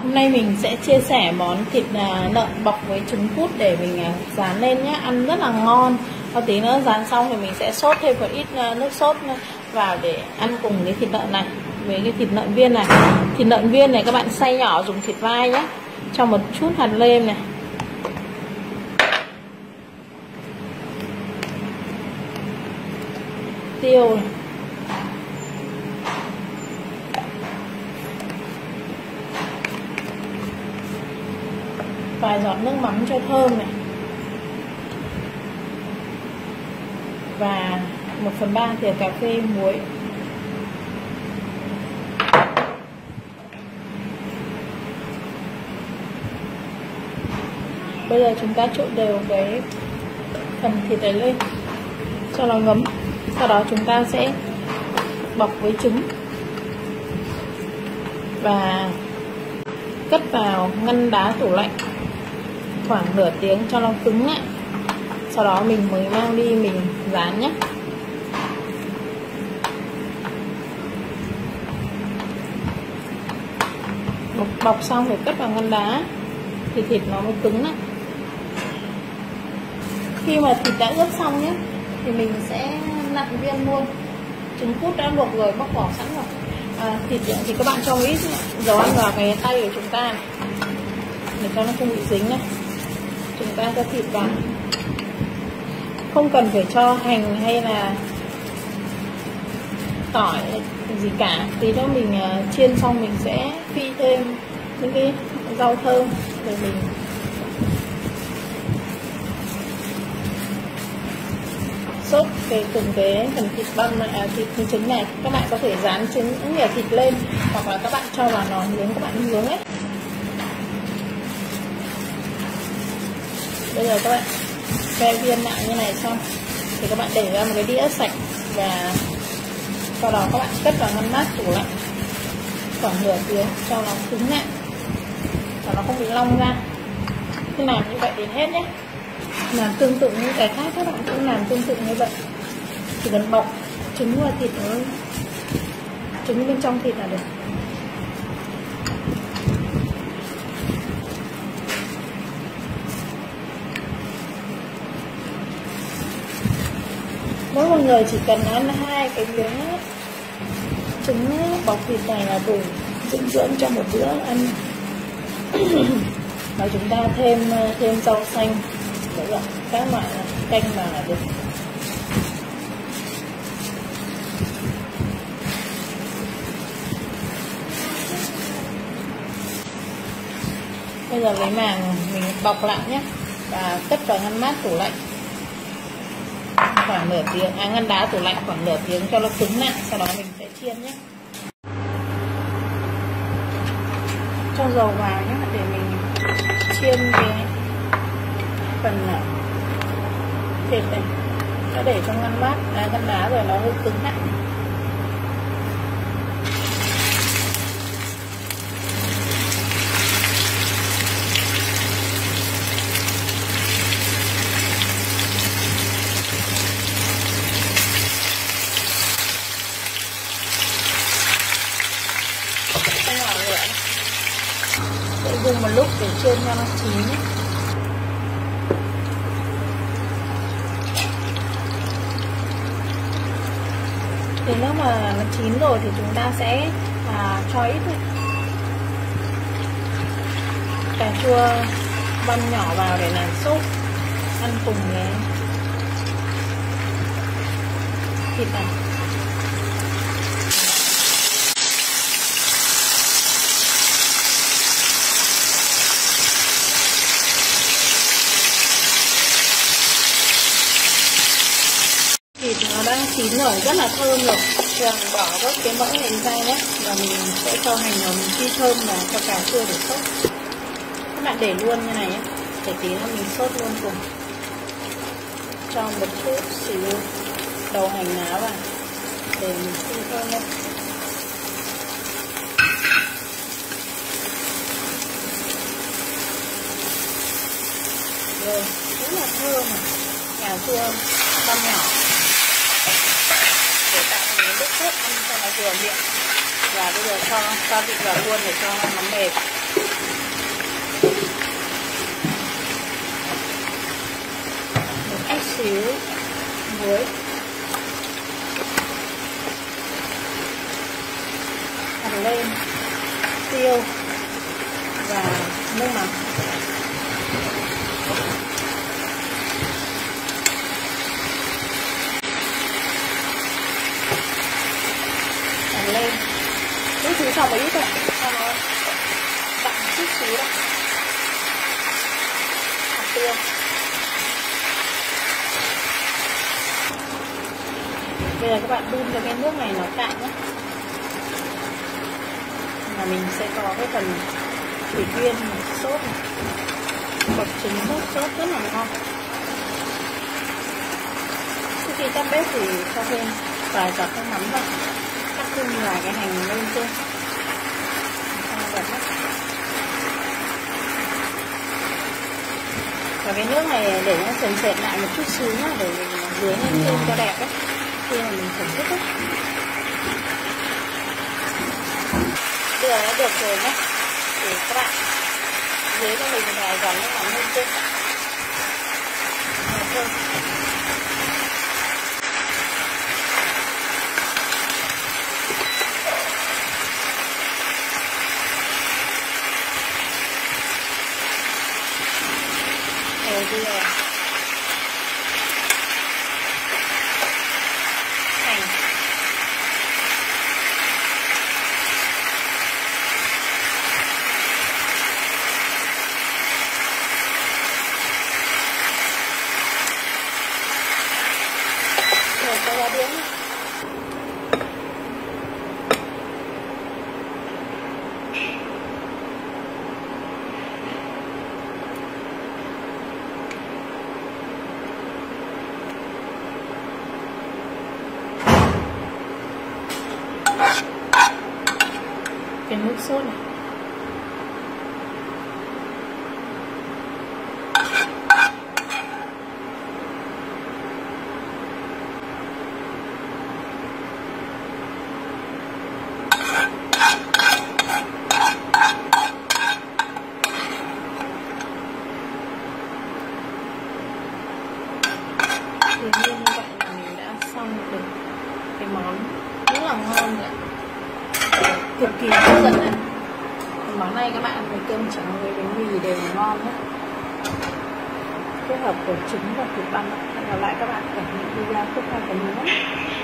Hôm nay mình sẽ chia sẻ món thịt lợn bọc với trứng cút để mình rán lên nhé, ăn rất là ngon. Và tí nữa rán xong thì mình sẽ sốt thêm một ít nước sốt vào để ăn cùng với thịt lợn này, với cái thịt lợn viên này. Thịt lợn viên này các bạn xay nhỏ dùng thịt vai nhé, cho một chút hạt nêm này, tiêu này, vài giọt nước mắm cho thơm này, và 1/3 thìa cà phê muối. Bây giờ chúng ta trộn đều cái phần thịt này lên cho nó ngấm. Sau đó chúng ta sẽ bọc với trứng và cất vào ngăn đá tủ lạnh khoảng nửa tiếng cho nó cứng lại. Sau đó mình mới mang đi mình rán nhé. Bọc xong rồi cất vào ngăn đá thì thịt nó mới cứng lại. Khi mà thịt đã ướp xong nhé thì mình sẽ nặn viên luôn. Trứng cút đã luộc rồi, bóc vỏ sẵn rồi. Thịt thì các bạn cho một ít dầu ăn vào cái tay của chúng ta này, để cho nó không bị dính này. Chúng ta cho thịt vào, không cần phải cho hành hay là tỏi gì cả. Tí nữa mình chiên xong mình sẽ phi thêm những cái rau thơm để mình sốt cùng cái phần thịt thịt trứng này. Các bạn có thể rán trứng nhả thịt lên, hoặc là các bạn cho vào lò nướng các bạn nướng ấy. Bây giờ các bạn ve viên lại như này xong thì các bạn để ra một cái đĩa sạch, và sau đó các bạn cất vào ngăn mát tủ lạnh khoảng nửa tiếng cho nó cứng lại và nó không bị long ra. Cứ làm như vậy đến hết nhé. Làm tương tự như cái khác, các bạn cũng làm tương tự như vậy. Chỉ cần bọc trứng và thịt nữa, trứng bên trong thịt là được. Mỗi một người chỉ cần ăn 2 cái miếng trứng bọc thịt này là đủ dinh dưỡng cho một bữa ăn. Và chúng ta thêm rau xanh, các loại canh vào là được. Bây giờ lấy màng mình bọc lại nhé, và cất vào ngăn mát tủ lạnh khoảng nửa tiếng, ngăn đá tủ lạnh khoảng nửa tiếng cho nó cứng lại. Sau đó mình sẽ chiên nhé. Cho dầu vào nhé để mình chiên cái phần thịt này. Đã để trong ngăn mát ngăn đá rồi nó hơi cứng lại. Sẽ dùng một lúc để chiên cho nó chín. Thì lúc mà nó chín rồi thì chúng ta sẽ cho ít cà chua băm nhỏ vào để làm sốt ăn cùng với thịt này. Thịt nó đã chín rồi, rất là thơm rồi. Giờ mình bỏ bớt cái mỡ này ra nhé, và mình sẽ cho hành vào mình phi thơm và cho cà chua để sốt. Các bạn để luôn như này nhé, để tí nữa mình sốt luôn cùng. Cho một chút xíu đầu hành lá vào để mình phi thơm lên. Rồi, rất là thơm này. Cà chua băm nhỏ để tạo thành nước sốt ăn cho nó vừa miệng. Và bây giờ cho gia vị vào luôn để cho nó mềm. muối, hạt lên, tiêu và nước mắm. Hạt lên, chút xíu sau một ít thôi, cho nó đậm chút xíu đó. Hạt tiêu. Bây giờ các bạn đun cho cái nước này nó cạn nhé. Là mình sẽ có cái phần thủy viên sốt này, bột trứng sốt rất là ngon. Trước khi tắt bếp thì cho thêm vài giọt nước mắm vào, cắt thêm vài cái hành lên trên. Và cái nước này để nó sền sệt lại một chút xíu nhá, để mình dưới lên trên cho đẹp ấy, khi mà mình thưởng thức ấy. Bây giờ đã được rồi nhé, thì các bạn dưới cho mình vài giọt nước mắm lên trên. Thôi. Rồi bây giờ hành, rồi cho ra đĩa. Cái nước sốt này. Tự nhiên như vậy là mình đã xong được cái món rất là ngon rồi, cực kỳ hấp dẫn này. Món này các bạn với cơm trắng với bánh mì đều ngon nhé, kết hợp của trứng và thịt băm. Hẹn gặp lại các bạn ở những video tiếp theo của mình nhé.